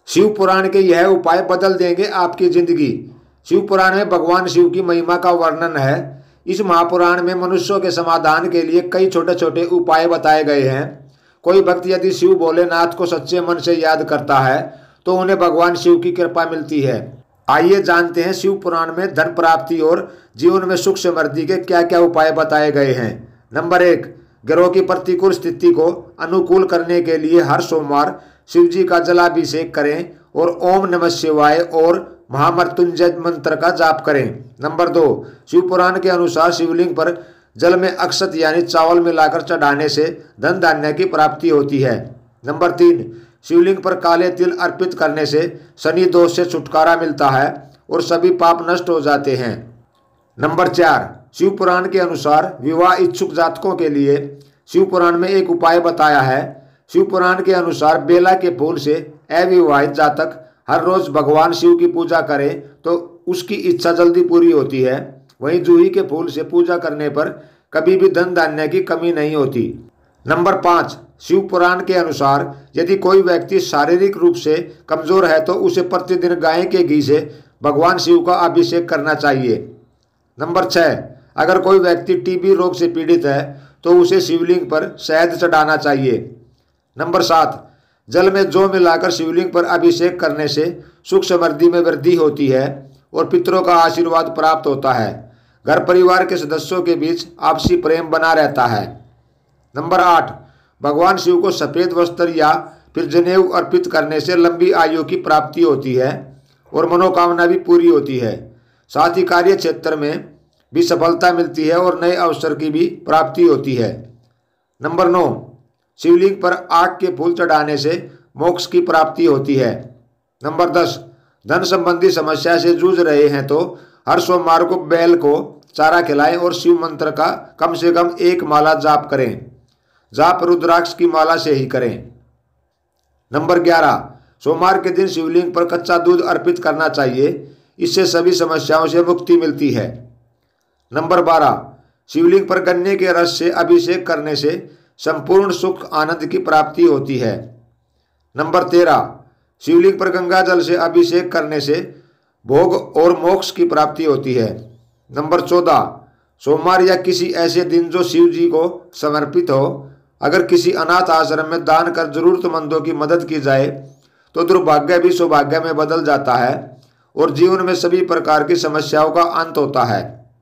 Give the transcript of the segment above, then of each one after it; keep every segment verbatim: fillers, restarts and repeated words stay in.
शिव पुराण के यह उपाय बदल देंगे आपकी जिंदगी। शिव पुराण में भगवान शिव की महिमा का वर्णन है। इस महापुराण में मनुष्यों के समाधान के लिए कई छोटे छोटे उपाय बताए गए हैं। कोई भक्त यदि शिव भोलेनाथ को सच्चे मन से याद करता है तो उन्हें भगवान शिव की कृपा मिलती है। आइए जानते हैं शिव पुराण में धन प्राप्ति और जीवन में सुख समृद्धि के क्या क्या उपाय बताए गए हैं। नंबर एक, ग्रहों की प्रतिकूल स्थिति को अनुकूल करने के लिए हर सोमवार शिव जी का जलाभिषेक करें और ओम नमः शिवाय और महामृत्युंजय मंत्र का जाप करें। नंबर दो, शिव पुराण के अनुसार शिवलिंग पर जल में अक्षत यानी चावल मिलाकर चढ़ाने से धन धान्य की प्राप्ति होती है। नंबर तीन, शिवलिंग पर काले तिल अर्पित करने से शनि दोष से छुटकारा मिलता है और सभी पाप नष्ट हो जाते हैं। नंबर चार, शिव पुराण के अनुसार विवाह इच्छुक जातकों के लिए शिव पुराण में एक उपाय बताया है। शिव पुराण के अनुसार बेला के फूल से अविवाहित जातक हर रोज भगवान शिव की पूजा करे तो उसकी इच्छा जल्दी पूरी होती है। वहीं जूही के फूल से पूजा करने पर कभी भी धन धान्य की कमी नहीं होती। नंबर पाँच, शिव पुराण के अनुसार यदि कोई व्यक्ति शारीरिक रूप से कमजोर है तो उसे प्रतिदिन गाय के घी से भगवान शिव का अभिषेक करना चाहिए। नंबर छः, अगर कोई व्यक्ति टीबी रोग से पीड़ित है तो उसे शिवलिंग पर शहद चढ़ाना चाहिए। नंबर सात, जल में जौ मिलाकर शिवलिंग पर अभिषेक करने से सुख समृद्धि में वृद्धि होती है और पितरों का आशीर्वाद प्राप्त होता है। घर परिवार के सदस्यों के बीच आपसी प्रेम बना रहता है। नंबर आठ, भगवान शिव को सफ़ेद वस्त्र या फिर जनेऊ अर्पित करने से लंबी आयु की प्राप्ति होती है और मनोकामना भी पूरी होती है। साथ ही कार्य क्षेत्र में भी सफलता मिलती है और नए अवसर की भी प्राप्ति होती है। नंबर नौ, शिवलिंग पर आग के फूल चढ़ाने से मोक्ष की प्राप्ति होती है। नंबर दस, धन संबंधी समस्या से जूझ रहे हैं तो हर सोमवार को बैल को चारा खिलाएं और शिव मंत्र का कम से कम एक माला जाप करें। जाप रुद्राक्ष की माला से ही करें। नंबर ग्यारह, सोमवार के दिन शिवलिंग पर कच्चा दूध अर्पित करना चाहिए। इससे सभी समस्याओं से मुक्ति मिलती है। नंबर बारह, शिवलिंग पर गन्ने के रस से अभिषेक करने से संपूर्ण सुख आनंद की प्राप्ति होती है। नंबर तेरह, शिवलिंग पर गंगा जल से अभिषेक करने से भोग और मोक्ष की प्राप्ति होती है। नंबर चौदह, सोमवार या किसी ऐसे दिन जो शिव जी को समर्पित हो, अगर किसी अनाथ आश्रम में दान कर जरूरतमंदों की मदद की जाए तो दुर्भाग्य भी सौभाग्य में बदल जाता है और जीवन में सभी प्रकार की समस्याओं का अंत होता है।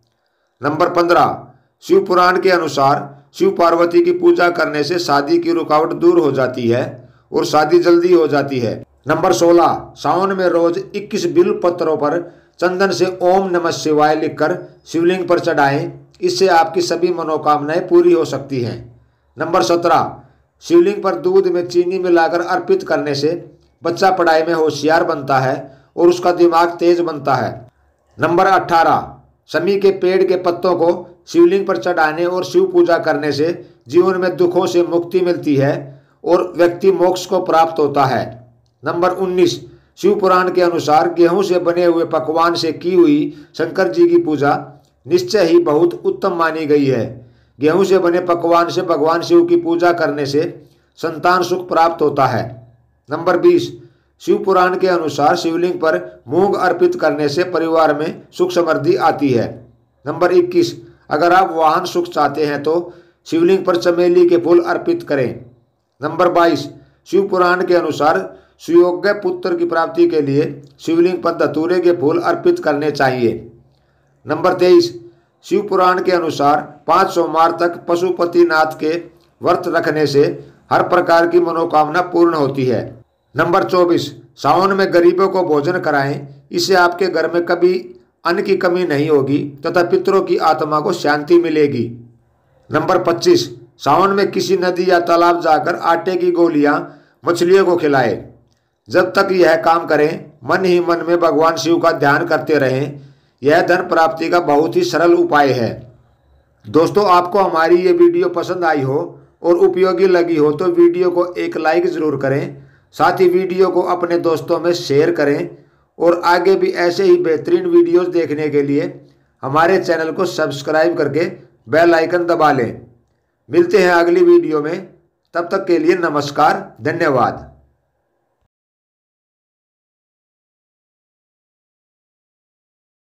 नंबर पंद्रह, शिव पुराण के अनुसार शिव पार्वती की पूजा करने से शादी की रुकावट दूर हो जाती है और शादी जल्दी हो जाती है। नंबर सोलह, सावन में रोज इक्कीस बिल्व पत्रों पर चंदन से ओम नमः शिवाय लिखकर शिवलिंग पर चढ़ाएं। इससे आपकी सभी मनोकामनाएं पूरी हो सकती हैं। नंबर सत्रह, शिवलिंग पर दूध में चीनी मिलाकर अर्पित करने से बच्चा पढ़ाई में होशियार बनता है और उसका दिमाग तेज बनता है। नंबर अठारह, शमी के पेड़ के पत्तों को शिवलिंग पर चढ़ाने और शिव पूजा करने से जीवन में दुखों से मुक्ति मिलती है और व्यक्ति मोक्ष को प्राप्त होता है। नंबर उन्नीस, शिव पुराण के अनुसार गेहूं से बने हुए पकवान से की हुई शंकर जी की पूजा निश्चय ही बहुत उत्तम मानी गई है। गेहूं से बने पकवान से भगवान शिव की पूजा करने से संतान सुख प्राप्त होता है। नंबर बीस, शिव पुराण के अनुसार शिवलिंग पर मूंग अर्पित करने से परिवार में सुख समृद्धि आती है। नंबर इक्कीस, अगर आप वाहन सुख चाहते हैं तो शिवलिंग पर चमेली के फूल अर्पित करें। नंबर बाईस, शिव पुराण के अनुसार सुयोग्य पुत्र की प्राप्ति के लिए शिवलिंग पर धतूरे के फूल अर्पित करने चाहिए। नंबर तेईस, शिव पुराण के अनुसार पाँच सोमवार तक पशुपतिनाथ के व्रत रखने से हर प्रकार की मनोकामना पूर्ण होती है। नंबर चौबीस, सावन में गरीबों को भोजन कराएं। इससे आपके घर में कभी अन्न की कमी नहीं होगी तथा पितरों की आत्मा को शांति मिलेगी। नंबर पच्चीस, सावन में किसी नदी या तालाब जाकर आटे की गोलियां मछलियों को खिलाएं। जब तक यह काम करें मन ही मन में भगवान शिव का ध्यान करते रहें। यह धन प्राप्ति का बहुत ही सरल उपाय है। दोस्तों, आपको हमारी ये वीडियो पसंद आई हो और उपयोगी लगी हो तो वीडियो को एक लाइक ज़रूर करें। साथ ही वीडियो को अपने दोस्तों में शेयर करें और आगे भी ऐसे ही बेहतरीन वीडियोस देखने के लिए हमारे चैनल को सब्सक्राइब करके बेल आइकन दबा लें। मिलते हैं अगली वीडियो में, तब तक के लिए नमस्कार, धन्यवाद।